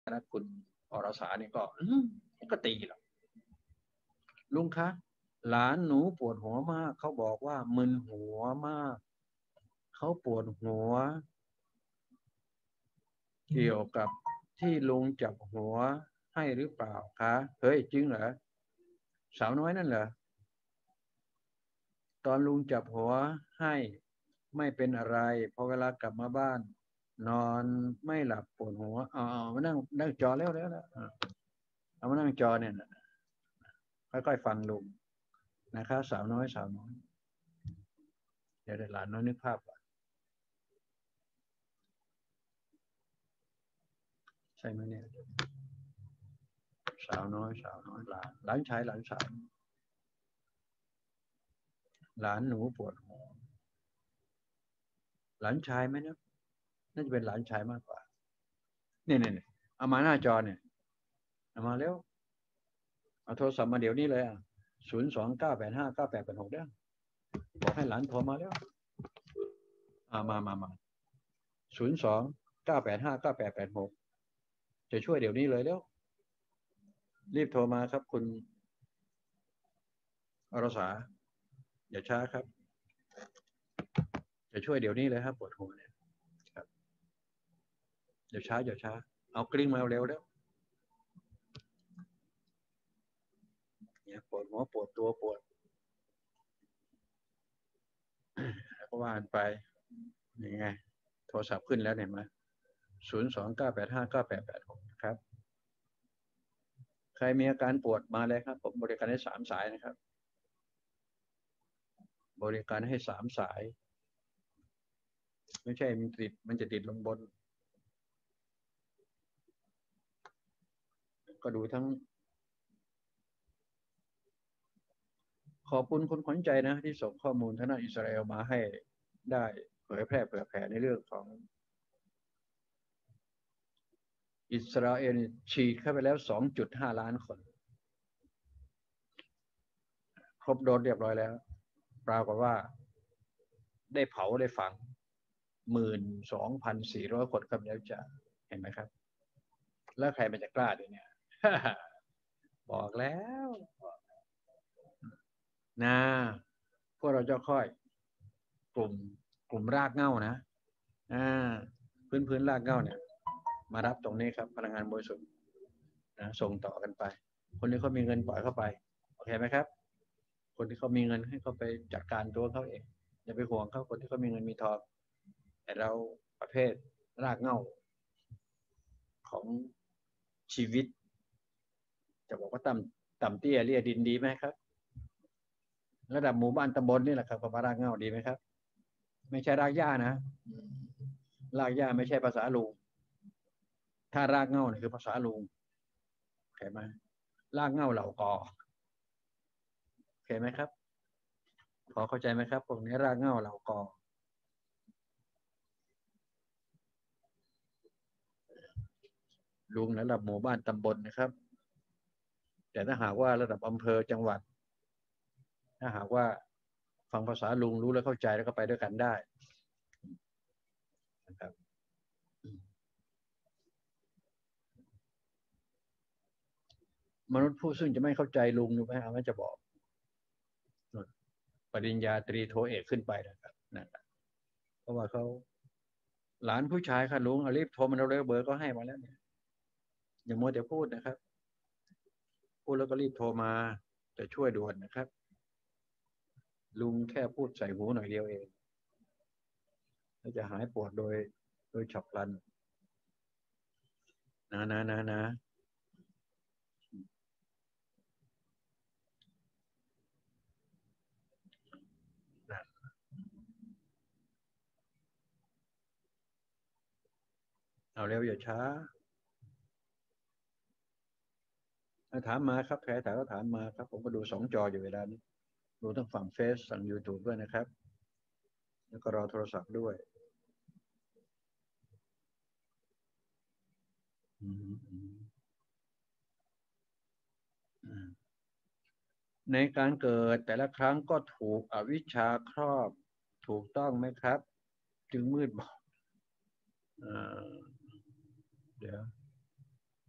นะคุณอรสานี่ก็ตีหรอกลุงคะหลานหนูปวดหัวมากเขาบอกว่ามึนหัวมากเขาปวดหัวเกี่ยวกับที่ลุงจับหัวให้หรือเปล่าคะเฮ้ยจริงเหรอสาวน้อยนั่นเหรอตอนลุงจับหัวให้ไม่เป็นอะไรพอเวลากลับมาบ้านนอนไม่หลับปวดหัวเอามานั่งจอแล้วเอามานั่งจอเนี่ยค่อยๆฟังลุงนะคะสาวน้อยเดี๋ยวหลานน้อยนึกภาพก่อนใช่ไหมเนี่ยสาวน้อยหลานชายหลานสาวหลานหนูปวดหัวหลานชายไหมนะน่าจะเป็นหลานชายมากกว่าเนี่ยเอามาหน้าจอเนี่ยเอามาแล้วเอาโทรศัพท์มาเดี๋ยวนี้เลย02-985-9886ได้บอกให้หลานโทรมาแล้วมา02-985-9886จะช่วยเดี๋ยวนี้เลยแล้วรีบโทรมาครับคุณอรสาอย่าช้าครับจะช่วยเดี๋ยวนี้เลยครับปวดหัวเนี่ยครับอย่าช้าเอากลิ้งมาเร็วแล้วเนี่ยปวดหัวปวดตัวปวดแล้วก็ว่านไปยังไงโทรศัพท์ขึ้นแล้วเห็นไหม02-985-9886ครับใครมีอาการปวดมาเลยครับผมบริการให้3 สายนะครับบริการให้3 สายไม่ใช่มันจะติดลงบนก็ดูทั้งขอบคุณคนขวัญใจนะที่ส่งข้อมูลทางด้านอิสราเอลมาให้ได้เผยแพร่เผื่อแผ่ในเรื่องของอิสราเอลฉีดเข้าไปแล้ว2.5 ล้านคนครบโดสเรียบร้อยแล้วปรากฏว่าได้เผาได้ฝัง12,400 คนครับแล้วจะเห็นไหมครับแล้วใครมันจะกล้าด้วยเนี่ย บอกแล้วนะพวกเราจะค่อยกลุ่มกลุ่มรากเหง้านะอ่าพื้นรากเหง้าเนี่ยมารับตรงนี้ครับพลังงานบริสุทธิ์นะส่งต่อกันไปคนที่เขามีเงินปล่อยเข้าไปโอเคไหมครับคนที่เขามีเงินให้เขาไปจัดการตัวเขาเองอย่าไปห่วงเขาคนที่เขามีเงินมีทองแต่เราประเภทรากเหง้าของชีวิตจะบอกว่าต่ำเตี้ยเลี่ยดินดีไหมครับระดับหมู่บ้านตำบลนี่แหละครับกับรากเหง้าดีไหมครับไม่ใช่รากหญ้านะรากหญ้าไม่ใช่ภาษาลุงถ้ารากเหง้าเนี่ยคือภาษาลุงเข้าไหมรากเหง้าเหล่ากอเข้าไหมครับพอเข้าใจไหมครับพวกนี้รากเหง้าเหล่ากอลุงระดับหมู่บ้านตำบลนะครับแต่ถ้าหากว่าระดับอำเภอจังหวัดถ้าหากว่าฟังภาษาลุงรู้แล้วเข้าใจแล้วก็ไปด้วยกันได้นะครับมนุษย์ผู้ซึ่งจะไม่เข้าใจลุงรู้ไหมเอาไม่จะบอกปริญญาตรีโทเอกขึ้นไปนะครับนะครับเพราะว่าเขาหลานผู้ชายค่ะลุงเอารีบโทรมาเร็วๆเบอร์ก็ให้มาแล้วเนี่ยอย่ามัวแต่พูดนะครับพูดแล้วก็รีบโทรมาจะช่วยด่วนนะครับลุงแค่พูดใส่หูหน่อยเดียวเองแล้วจะหายปวดโดยฉับพลันนะเอาเร็วอย่าช้าถามมาครับใครถามก็ถามมาครับผมก็ดู2 จออยู่เวลานี้ดูทั้งฝั่งเฟซฝั่ง YouTube ด้วยนะครับแล้วก็รอโทรศัพท์ด้วยในการเกิดแต่ละครั้งก็ถูกอวิชชาครอบถูกต้องไหมครับจึงมืดบอดเดี๋ยว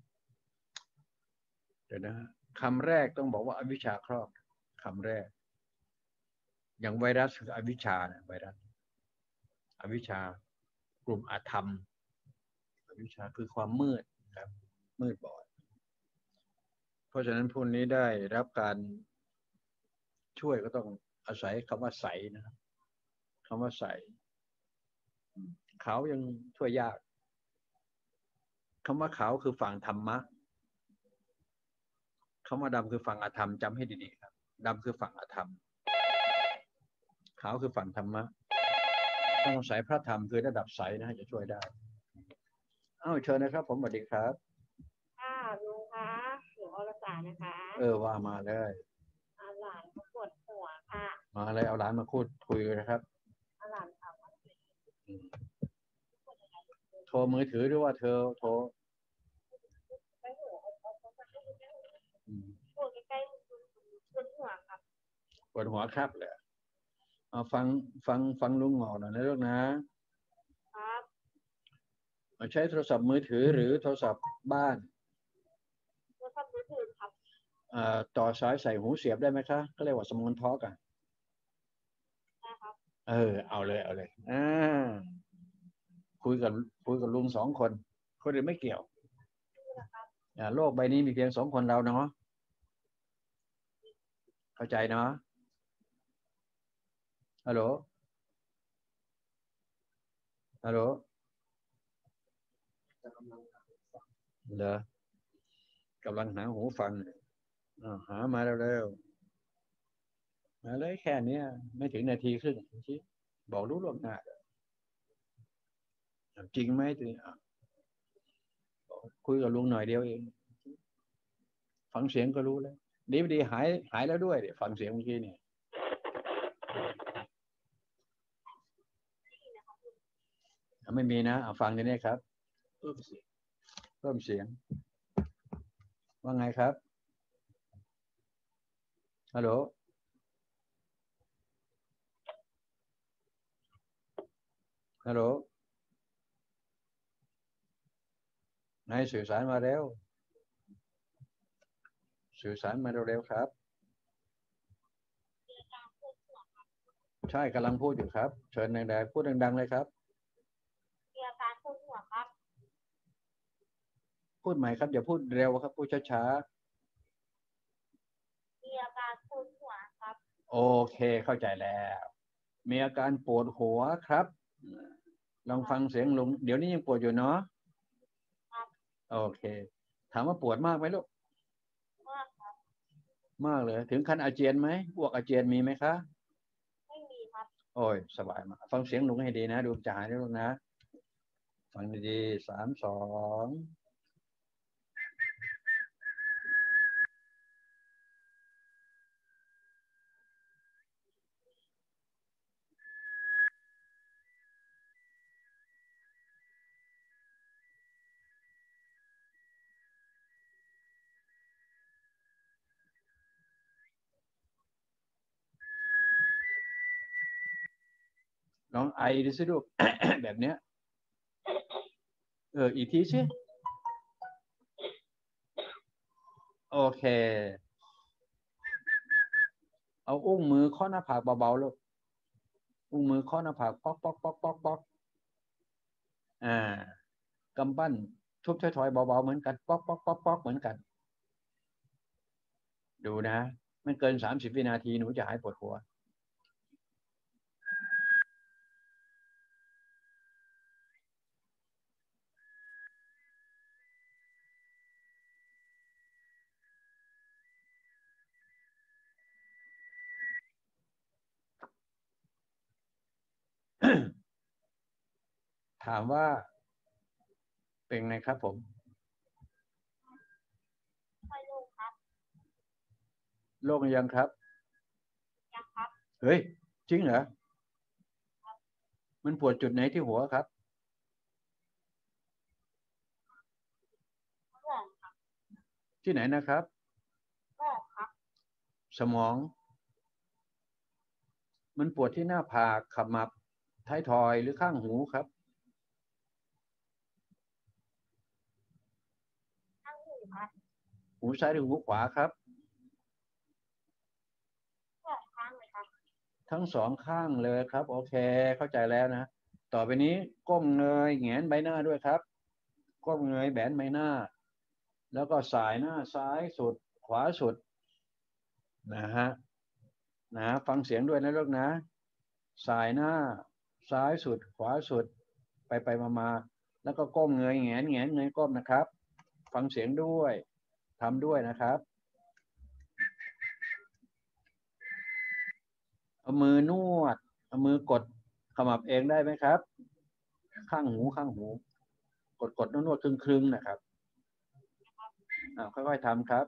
ดี๋ยวนะคำแรกต้องบอกว่าอวิชชาครอบคำแรก อย่างไวรัสคืออวิชชาเนี่ยไวรัสอวิชชากลุ่มอาธรรมอวิชชาคือความมืดครับมืดบอดเพราะฉะนั้นพวกนี้ได้รับการช่วยก็ต้องอาศัยคำว่าใสนะครับคำว่าใสขาวยังช่วยยากคำว่าขาวคือฝั่งธรรมะคำว่าดำคือฝั่งอธรรมจำให้ดีๆครับดำคือฝั่งอธรรมขาวคือฝั่งธรรมะต้องอาศัยพระธรรมคือระดับใสนะจะช่วยได้เชิญนะครับผมสวัสดีครับค่ะลุงคะหนูอรสานะคะว่ามาเลยหลานเขาปวดหัวค่ะมาเลยเอาหลานมาพูดคุยเลยครับหลานถามว่าโทรมือถือหรือว่าเธอโทรใกล้หัวปวดใกล้ๆปวดหัวครับปวดหัวครับเลยเอาฟังลุงหงอหน่อยนะลูกนะครับใช้โทรศัพท์มือถือหรือโทรศัพท์บ้านโทรศัพท์มือถือครับต่อสายใส่หูเสียบได้ไหมคะก็เรียกว่าสมอนทอล์กนะครับเอาเลยคุยกับลุง2 คนคนอื่นไม่เกี่ยวโลกใบนี้มีเพียง2 คนเราเนาะเข้าใจเนาะฮัลโหลฮัลโหลเหรอกำลังหาหูฟังหามาเร็วๆมาเลยแค่นี้ไม่ถึงนาทีครึ่งบอกรู้ล่วงหน้าจริงไหมตัวคุยกับลุงหน่อยเดียวเองฟังเสียงก็รู้แล้วดีหายแล้วด้วยฟังเสียงเมื่อกี้เนี่ยไม่มีนะฟังทีนี้ครับเพิ่มเสียงว่าไงครับฮัลโหลฮัลโหลนายสื่อสารมาแล้วสื่อสารมาเร็วๆครับใช่กำลังพูดอยู่ครับเชิญดังๆพูดดังๆเลยครับมีอาการปวดหัวครับพูดใหม่ครับอย่าพูดเร็วครับพูดช้ามีอาการปวดหัวครับๆโอเคเข้าใจแล้วมีอาการปวดหัวครับลองฟังเสียงลุงเดี๋ยวนี้ยังปวดอยู่เนาะโอเคถามว่าปวดมากไหมลูกมากครับมากเลยถึงขั้นอาเจียนไหมอ้วกอาเจียนมีไหมคะไม่มีครับโอ้ยสบายมากฟังเสียงลุงให้ดีนะดูจะหายได้ลูกนะฟังดีๆ3 2ลองไอดูสิลูก แบบเนี้ยอีกทีสิโอเคเอาอุ้งมือเคาะหน้าผากเบาๆลูกอุ้งมือเคาะหน้าผากป๊อกป๊อกป๊อกป๊อกป๊อกอ่ากำปั้นทุบถอยๆเบาๆเหมือนกันป๊อกป๊อกป๊อกป๊อกเหมือนกันดูนะไม่เกิน30 วินาทีหนูจะหายปวดหัว ถามว่าเป็นไงครับผมไม่รู้ครับโรคยังครับยังครับเฮ้ยจริงเหรอมันปวดจุดไหนที่หัวครับสมองครับที่ไหนนะครับสมองครับสมองมันปวดที่หน้าผากขมับท้ายทอยหรือข้างหูครับข้างหูครับหูซ้ายหรือหูขวาครับสองข้างเลยครับทั้งสองข้างเลยครับ โอเค เข้าใจแล้วนะ ต่อไปนี้ก้มเงยแหงนใบหน้าด้วยครับ ก้มเงยแบนใบหน้า แล้วก็สายหน้าซ้ายสุดขวาสุดนะฮะนะฟังเสียงด้วยนะลูกนะ สายหน้าซ้ายสุดขวาสุดไปมาแล้วก็ก้มเงยแหงนเงยก้มนะครับ ฟังเสียงด้วยทำด้วยนะครับเอามือนวดเอามือกดขมับเองได้ไหมครับ ข้างหูกดนวดครึ่งนะครับค่อยๆทำครับ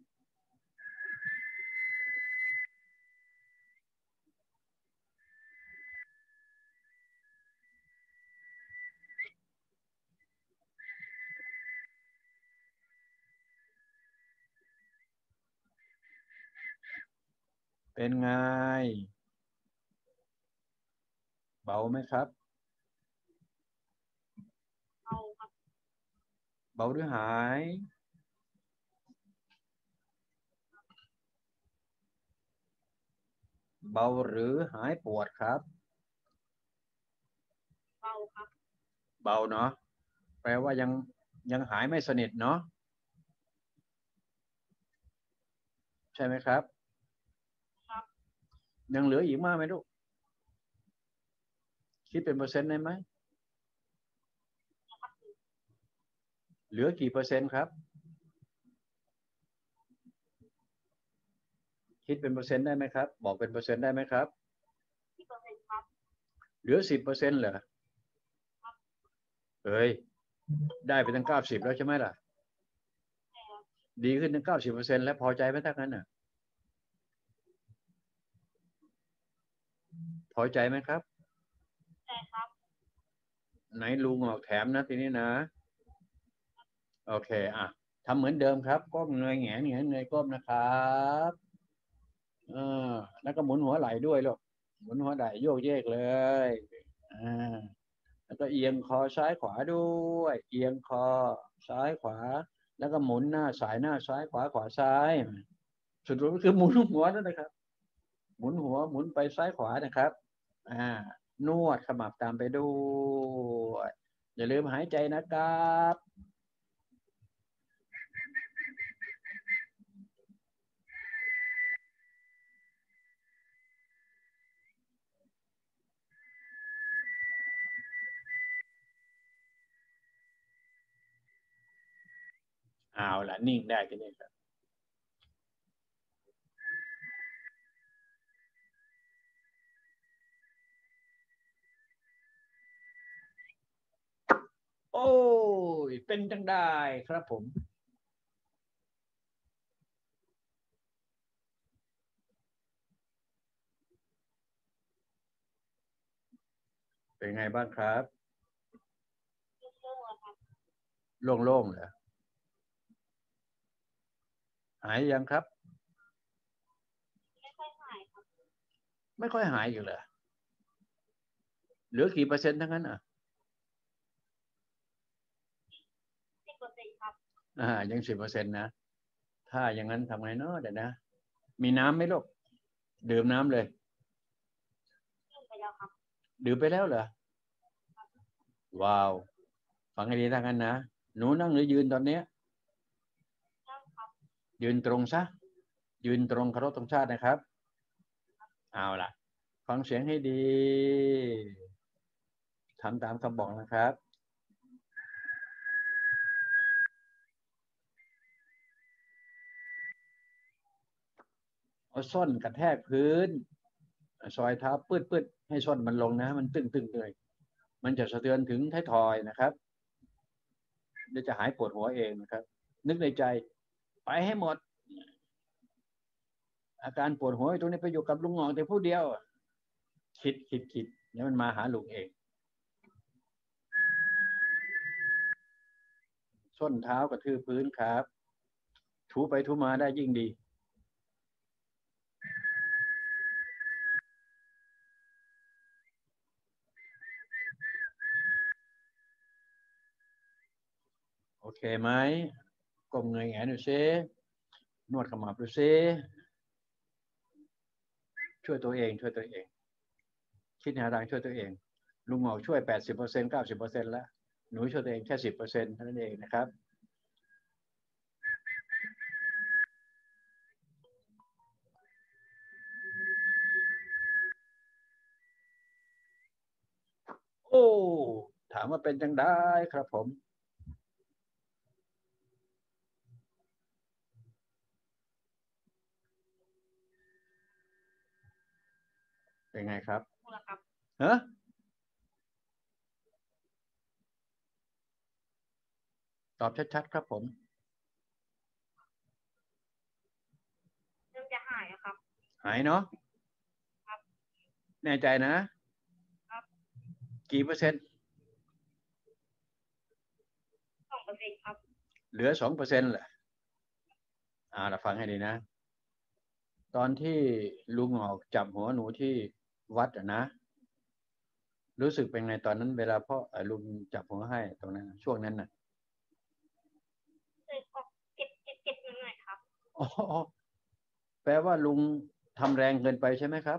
เป็นไงเบาไหมครับเอาครับเบาหรือหายเบาหรือหายปวดครับเบาครับเบาเนาะแปลว่ายังหายไม่สนิทเนาะใช่ไหมครับครับยังเหลืออีกมากไหมลูกคิดเป็นเปอร์เซ็นต์ได้ไหมเหลือกี่เปอร์เซ็นต์ครับคิดเป็นเปอร์เซ็นต์ได้ไหมครับบอกเป็นเปอร์เซ็นต์ได้ไหมครับ 10%ครับเหลือ10%เหรอเอ้ยได้ไปตั้ง90แล้วใช่ไหมล่ะดีขึ้นตั้ง90%แล้วพอใจไหมทั้งนั้นน่ะพอใจไหมครับใช่ครับไหนลุงออกแถมนะทีนี้นะโอเคทำเหมือนเดิมครับก้มเงยแหงนเงยก้มนะครับเออแล้วก็หมุนหัวไหล่ด้วยลูกหมุนหัวไหล่โยกเยกเลยอ่าแล้วก็เอียงคอซ้ายขวาด้วยเอียงคอซ้ายขวาแล้วก็หมุนหน้าสายหน้าซ้ายขวาขวาซ้ายสุดท้ายก็คือหมุนหัวนั่นนะครับหมุนหัวหมุนไปซ้ายขวานะครับนวดขมับตามไปด้วยอย่าลืมหายใจนะครับเอาล่ะนิ่งได้ทีนี้ครับโอ้ยเป็นจังได้ครับผมเป็นไงบ้างครับโล่งๆครับโล่งๆเหรอหายยังครับไม่ค่อยหายครับไม่ค่อยหายอยู่เหรอเหลือกี่เปอร์เซ็นต์ทั้งนั้น 10%ครับยัง10%นะถ้าอย่างนั้นทำไงเนาะเดี๋ยวนะมีน้ำไหมลูกดื่มน้ำเลยขึ้นไปแล้วครับดื่มไปแล้วเหรอว้าวฟังให้ดีทั้งนั้นนะหนูนั่งหรือยืนตอนเนี้ยนั่งครับยืนตรงซะยืนตรงเคารพธงชาตินะครับเอาล่ะฟังเสียงให้ดีทำตามคำบอกนะครับเอาส้นกระแทกพื้นซอยเท้าปืดให้ส้นมันลงนะมันตึงเลยมันจะสะเทือนถึงท้ายทอยนะครับเดี๋ยวจะหายปวดหัวเองนะครับนึกในใจไปให้หมดอาการปวดหัวตรงนี้ไปอยู่กับลุงหงอกแต่ผู้เดียวคิดเดี๋ยวมันมาหาลุงเองส้นเท้ากระทืบพื้นครับถูไปถูมาได้ยิ่งดีโอเคไหมก้มเงยแงนดูซินวดขมับดูซิช่วยตัวเองช่วยตัวเองคิดหาทางช่วยตัวเองลุงหมอกช่วย80% 90%แล้วหนูช่วยตัวเองแค่10%เท่านั้นเองนะครับโอ้ถามว่าเป็นจังได้ครับผมเป็นไงครับพูดแล้วครับฮะตอบชัดๆครับผมเริ่มจะหายแล้วครับหายเนาะครับแน่ใจนะครับกี่เปอร์เซ็นต์ 2%ครับเหลือ2%แหละเราฟังให้ดีนะ ตอนที่ลุงออกจับหัวหนูที่วัดนะ รู้สึกเป็นไงตอนนั้นเวลาพ่อลุงจับหัวให้ตรงนั้นช่วงนั้นน่ะเลยออกเก็บหน่อยครับอ๋อแปลว่าลุงทำแรงเกินไปใช่ไหมครับ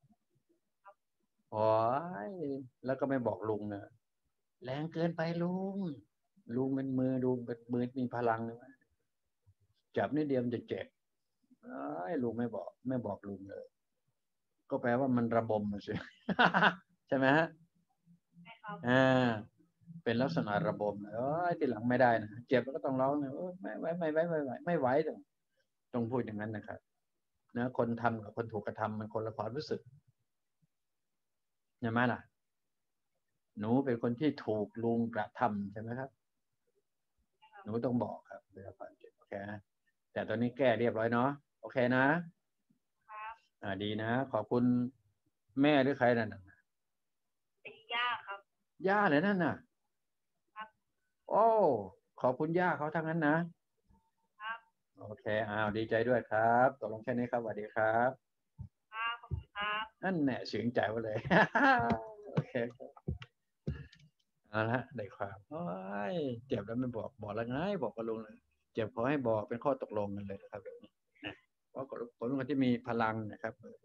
อ๋อแล้วก็ไม่บอกลุงนะแรงเกินไปลุงเป็นมือลุงเป็นมือมีพลังนะจับนิดเดียวมันจะเจ็บลุงไม่บอกลุงเลย ก็แปลว่ามันระบมสิ ใช่ไหมฮะใช่ครับเป็นลักษณะระบมทีหลังไม่ได้นะเจ็บแล้วก็ต้องร้องนะไม่ไหวต้องพูดอย่างนั้นนะครับนะคนทำกับคนถูกกระทำมันคนละความรู้สึกใช่ไหมล่ะหนูเป็นคนที่ถูกลุงกระทำใช่ไหมครับหนูต้องบอกครับเวลาความเจ็บโอเคนะแต่ตอนนี้แก้เรียบร้อยเนาะโอเคนะครับดีนะขอบคุณแม่หรือใครนั่นน่ะเป็นยากครับย่าเลยนั่นน่ะครับโอ้ขอบคุณย่าเขาทั้งนั้นนะครับ โอเคดีใจด้วยครับตกลงแค่นี้ครับสวัสดีครับครับขอบคุณครับนั่นแหละเสียงใจไว้เลย โอเคเอาละได้ความโอ้ยเจ็บแล้วไม่บอกแล้วไงบอกกับลุงเลยเจ็บขอให้บอกเป็นข้อตกลงกันเลยนะครับแบบนี้นะเพราะผมเป็นคนที่มีพลังนะครับ